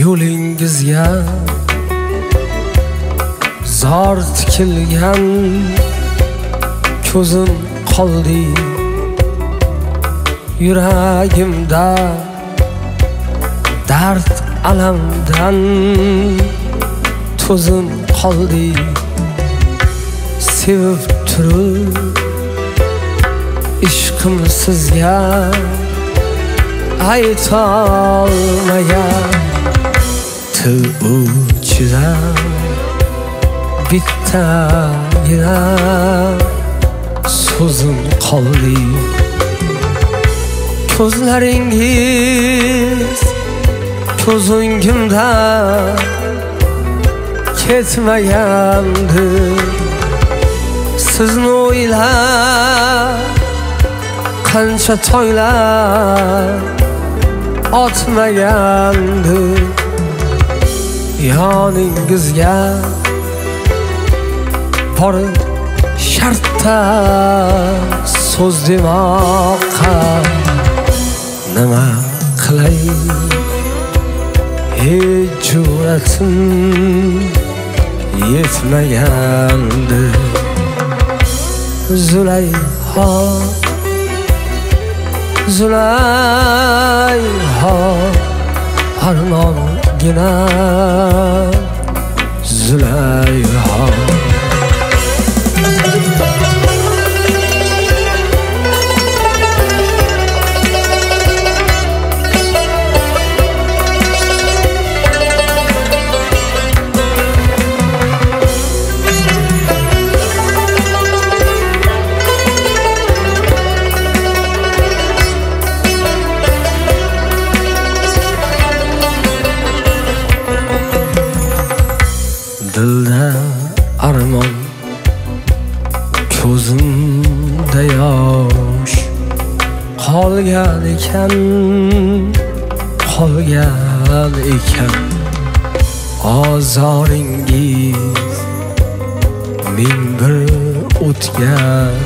yo'lingizga zor tikilgan ko'zim qoldi, yuragimda dard alamdan to'zim qoldi. Sevib turib ishqim sizga aytolmagan, til uchida bittagina so'zim qoldi. Ko'zlaringiz ko'z o'ngimda ketmagandi, sizni o'ylab qancha toylar otmagandi. Yoningizga borib shartta so'z demoqqa nima qilay, hech jur'atim yetmagandi. Zulayho, Zulayho, armongina Zulayho. Dilda armon, ko'zimda yosh qolgan ekan, qolgan ekan. Ozoringiz ming bir o'tga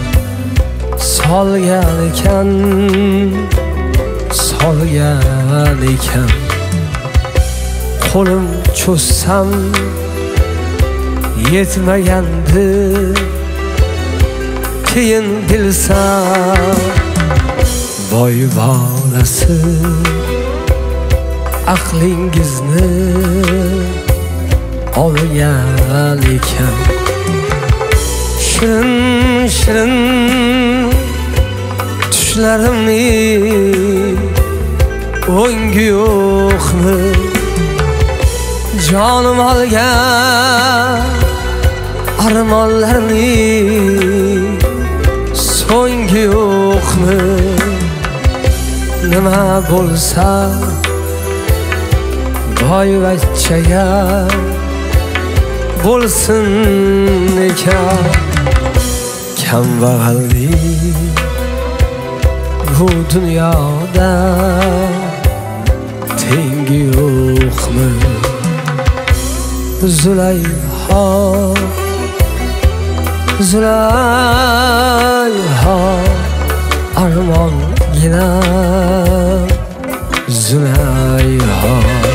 solgan ekan, solgan ekan. Qo'lim cho'zsam yetmagandi, keyin bilsam voy bolasi aqlingizni olgan ekan. Shirin shirin tushlarimni o'ngi yo'qmi jonim olgan, armonlarni so'nggi yo'qmi. Nima bo'lsa boyvachchaga bo'lsin ekan. Kambag'allik bu dunyoda tengi yo'qmi. Zulayho, Zulayho, armongina Zulayho.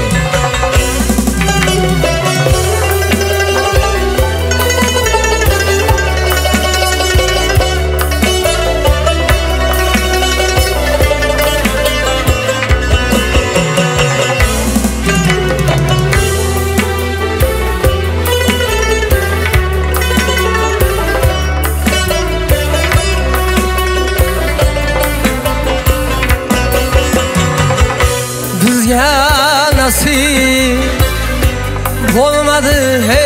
Nasib bo'lmadi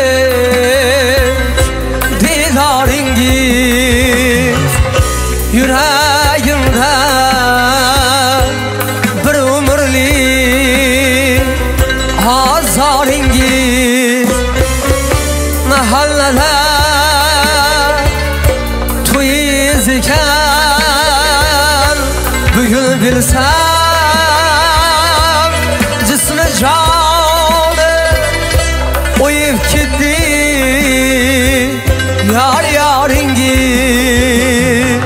hech didoringiz, yuragimda bir umrlik ozoringiz. Mahallada to'yiz ekan, bugun bilsam joni o'yib ketdi yar yoringiz.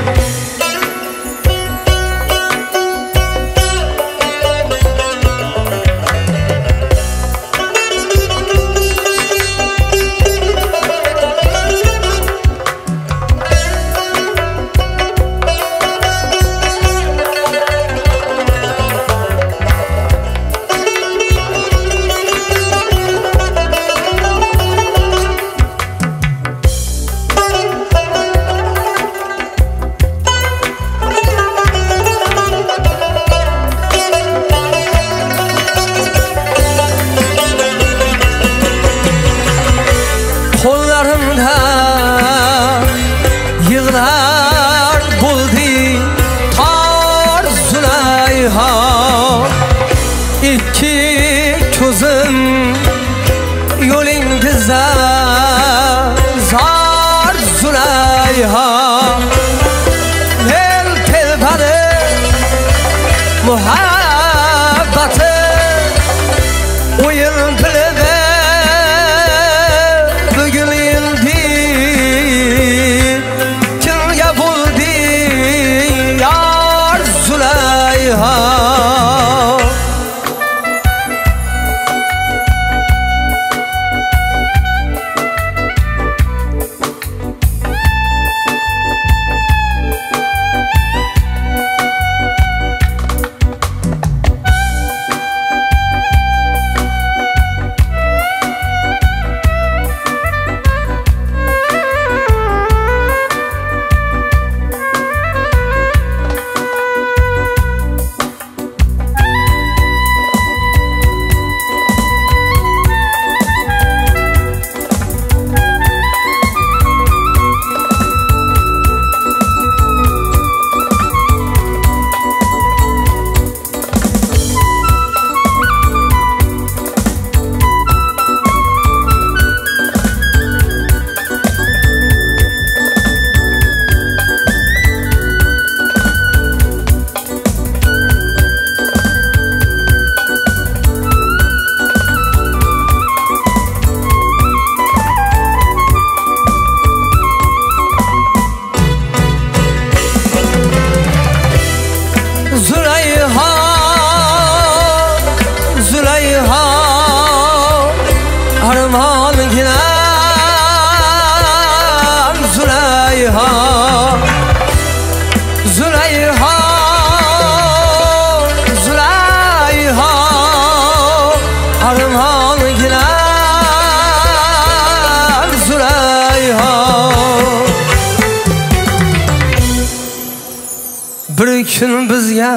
Bir kun bizga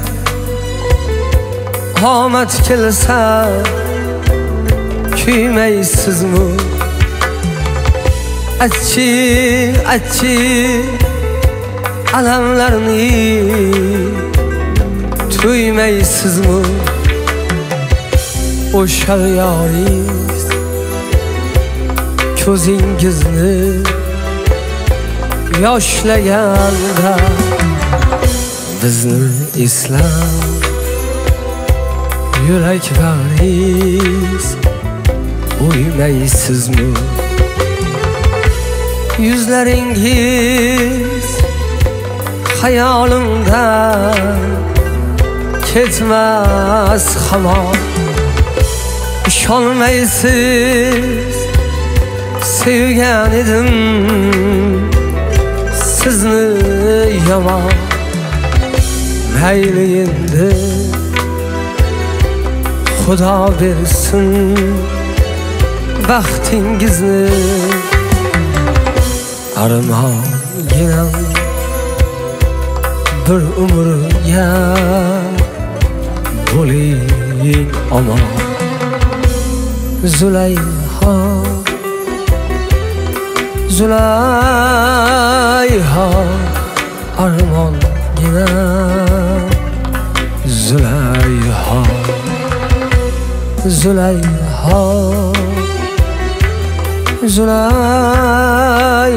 omad kelsa kuymaysizmi? Achchi alamlarni tuymaysizmi? O'sha yoringiz ko'zingizni yoshlaganda bizni eslab yuraklaringiz o'ymaysizmi? Yuzlaringiz hayolimdan ketmas hamon. İşolmaysiz sevgan edim sizni yomon. Mayli endi Xudo bersin baxtingizni. Armonginam bir umrga bo'ling omon. Zulayho, Zulayho, armonginam. Zulayho, Zulayho, Zulayho,